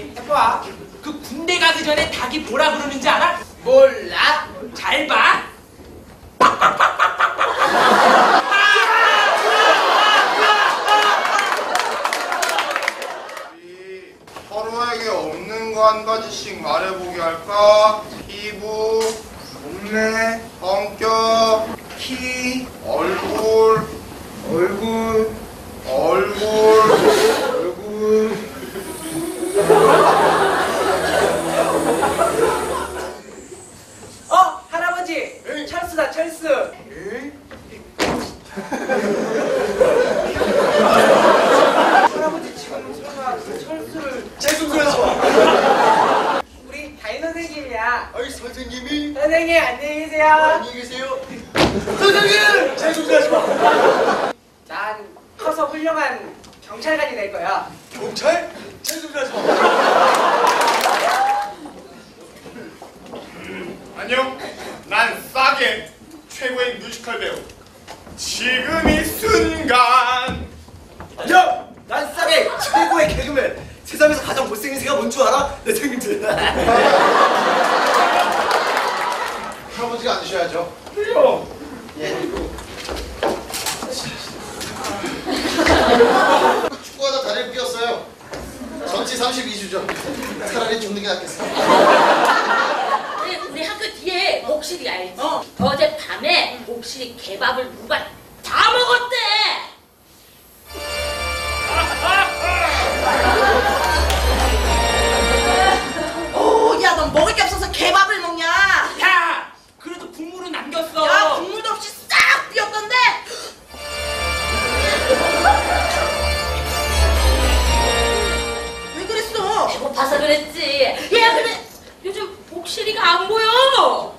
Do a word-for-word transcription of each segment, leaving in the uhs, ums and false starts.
해봐. 그 군대 가기 전에 닭이 뭐라 그러는지 알아? 몰라. 잘 봐. 우리 서로에게 없는 거 한 가지씩 말해보게 할까? 피부, 몸매, 성격, 키, 얼굴, 얼굴, 얼굴, 얼굴. 어, 할아버지. 에이. 철수다, 철수. 에이? 할아버지 지금 설마 그 철수를 재수그러죠. 우리 다인 선생님이야. 아이 선생님이 선생님 안녕히 계세요. 안녕히 계세요. 선생님 재수그러죠. 난 커서 훌륭한 경찰관이 될 거야. 경찰 재수그러죠. 안녕. 난 싸게 최고의 뮤지컬 배우. 지금 이 순간. 안녕! 난 싸게 최고의 개그맨! 세상에서 가장 못생긴 새가 뭔 줄 알아? 내 생님들. 할아버지가 앉으셔야죠. 그래요! 축구하다 다리를 삐었어요. 전치 삼십이 주죠. 차라리 죽는 게 낫겠어. 우리, 우리 학교 뒤에 목실이 알지? 어. 어젯밤에 목실이 개밥을 누가 다 먹었대. 오, 야, 넌 먹을 게 없어서 개밥을 먹냐? 야, 그래도 국물은 남겼어. 야, 국물도 없이 싹 비었던데? 왜 그랬어? 배고파서 그랬지. 야, 근데 요즘 목실이가 안 보여.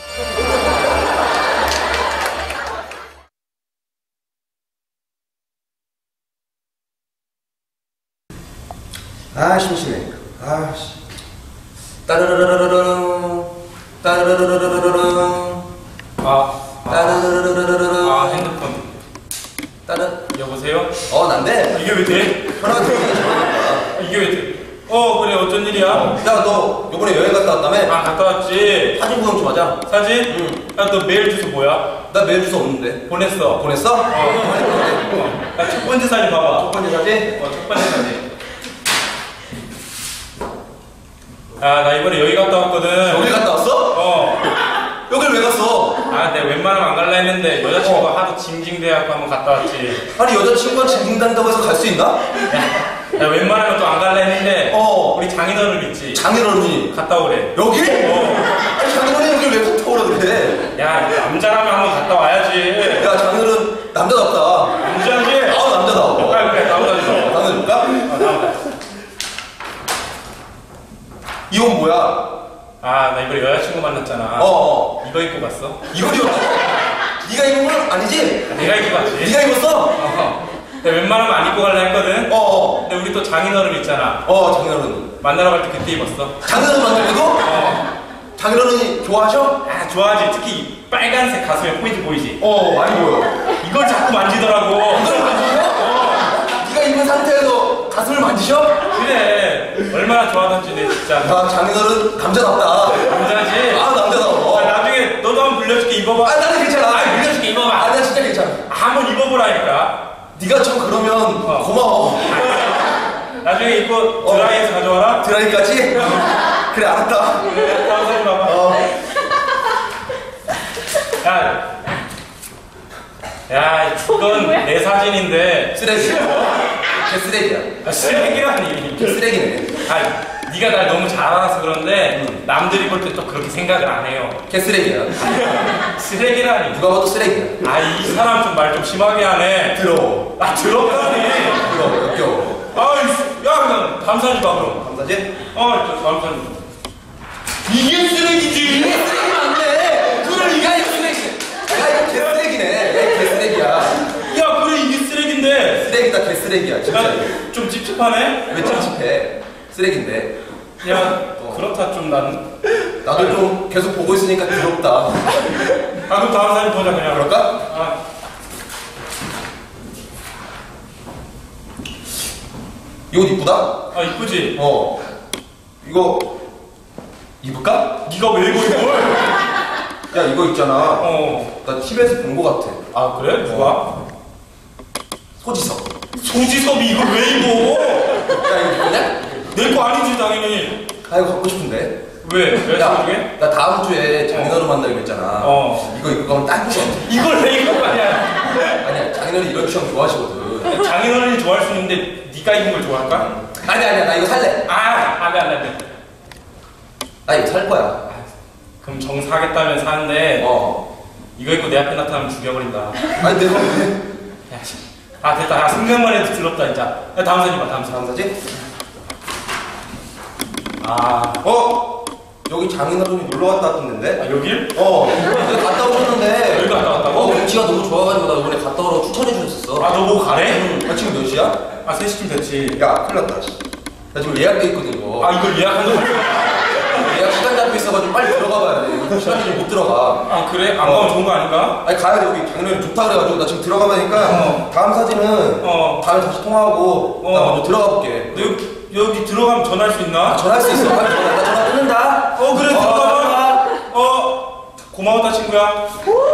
아, 심심해. 아, 씨. 따르르르르르르. 따르르르르르르. 아, 따르르르르르르. 아 핸드폰. 따르. 여보세요? 어, 난데. 이게 왜 돼? 편하게 전화니까. 아, 이게 왜 돼? 어 그래 어쩐 일이야? 야, 너 요번에 여행 갔다 왔다며? 아 갔다 왔지. 사진 구경 좀 하자. 사진? 응. 야 너 메일 주소 뭐야? 나 메일 주소 없는데. 보냈어. 보냈어? 어. 어. 야, 첫 번째 사진 봐봐. 첫 번째 사진? 어, 첫 번째 사진. 아, 나 이번에 여기 갔다 왔거든. 여기 갔다 왔어? 어. 여길 왜 갔어? 아, 내가 웬만하면 안 갈라 했는데 여자친구가 어. 하도 징징대갖고 한번 갔다 왔지. 아니, 여자친구가 징징단다고 해서 갈 수 있나? 나 웬만하면 또 안 갈라 했는데 어. 우리 장인어른 있지. 장인어른이. 갔다 오래. 여기? 어. 아니, 장인어른이 여길 왜 갔다 오라 그래? 야, 남자라면 한번 갔다 와야지. 야, 장인어른 남자답다. 남자지? 아, 남자다워. 아, 그래, 나보다 좀. 나는 줄까? 어, 나보다. 이 옷 뭐야? 아, 나 이번에 여자친구 만났잖아. 어, 어. 이거 입고 갔어? 이거 입었어? 네가 입은 건 아니지? 내가 입고 갔지. 네가 입었어? 어. 내가 웬만하면 안 입고 갈라 했거든? 어, 어. 근데 우리 또 장인어른 있잖아. 어, 장인어른. 만나러 갈 때 그때 입었어. 장인어른 만나고? 어. 장인어른이 좋아하셔? 아, 좋아하지. 특히 이 빨간색 가슴에 포인트 보이지? 어, 많이 보여. 이걸 자꾸 만지더라고. 이걸 만지셔? 어. 네가 입은 상태에서 가슴을 만지셔? 그래. 얼마나 좋아하던지 내 진짜. 야, 장인어른 남자답다. 남자지? 아, 남자다워. 아, 나중에 너도 한번 불려줄게. 입어봐. 아, 나는 괜찮아. 아, 불려줄게. 입어봐. 아, 나 진짜 괜찮아. 한번 입어보라니까. 네가 좀 그러면 어. 고마워. 나중에 입고 드라이에서 가져와라. 드라이까지? 그래, 알았다. 그래, 다음 사진 봐봐. 어. 야, 야, 이건 내 사진인데. 쓰레기. 걔 쓰레기야. 아, 쓰레기라니. 걔 쓰레기네. 아, 네가 날 너무 잘 알아서 그런데 응. 남들이 볼 때 또 그렇게 생각을 안 해요. 걔 쓰레기야. 쓰레기라니. 누가 봐도 쓰레기야. 아, 이 사람 좀 말 좀 심하게 하네. 더러워. 아, 더럽다니. 더러워, 역겨워. 아이, 야, 그냥 다음 사진 봐, 그럼. 감사지? 어, 저 다음 사진. 이게 쓰레기지. 이게 쓰레기 맞네. 그래, 이가 이거 쓰레기. 야, 이거 개 쓰레기네. 야, 개 쓰레기야. 야, 그래, 이게 쓰레기인데. 쓰레기다, 개 쓰레기야, 진짜. 야, 좀 찝찝하네? 왜 찝찝해? 쓰레기인데. 야, 어. 그렇다, 좀 난. 나도 좀 계속 보고 있으니까 더럽다. 아, 그럼 다음 사진 보자, 그냥. 그럴까? 아. 이 옷 이쁘다? 아, 이쁘지? 어. 이거 입을까? 네가 왜 입어 이걸? 야 이거 있잖아. 어. 나 티비에서 본 거 같아. 아 그래? 누가? 소지섭. 소지섭이 이걸 왜 입어? 야 이거 뭐냐? 내 거 아니지 당연히. 아 이거 갖고 싶은데. 왜? 왜 야, 소중해? 나 다음 주에 장인어른 만나기로 했잖아. 어. 이거 입고 가면 딱이지. 이걸 왜 입은 거 아니야? 아니야, 장인어른이 이런 취향 좋아하시거든. 장인어른이 좋아할 수 있는데 네가 입은 걸 좋아할까? 아니야, 아니야, 나 이거 살래. 아 안돼 안돼 안돼. 나 이거 살 거야. 그럼 정 사겠다면 사는데 어. 이거 입고 내 앞에 나타나면 죽여버린다. 아니 내가 왜? 야, 씨. 아 됐다. 야, 생각만 해도 더럽다 진짜. 야, 다음 사진 봐. 다음 사진. 다음 사진? 아, 어? 여기 장인어른이 놀러 갔다 왔던데? 아 여길? 어. 여기 갔다 오셨는데. 여기 갔다 왔다고? 어, 경치가 너무 좋아가지고 나 이번에 갔다 오라고 추천해 주셨었어. 아 너 뭐 가래? 아, 지금 몇 시야? 아 세 시쯤 됐지. 야, 큰일 났다. 나 지금 예약돼 있거든, 이거. 아 이걸 예약한 거 예약 시간 잡혀 있어가지고 빨리 들어가 봐야 돼. 시간이 좀 못 들어가. 아 그래? 안 가면 좋은 거 아닌가? 아니, 가야 돼. 여기 장인어른이 좋다 그래가지고 나 지금 들어가 보니까 어. 다음 사진은 어. 다음에 다시 통화하고 나 어. 먼저 들어가 볼게. 너 여기, 여기 들어가면 전화할 수 있나? 아, 전화할 수 있어. 빨리 전화. 나 전화 끊는다. 어 그래 어, 들어가. 들어가. 어 고마웠다 친구야.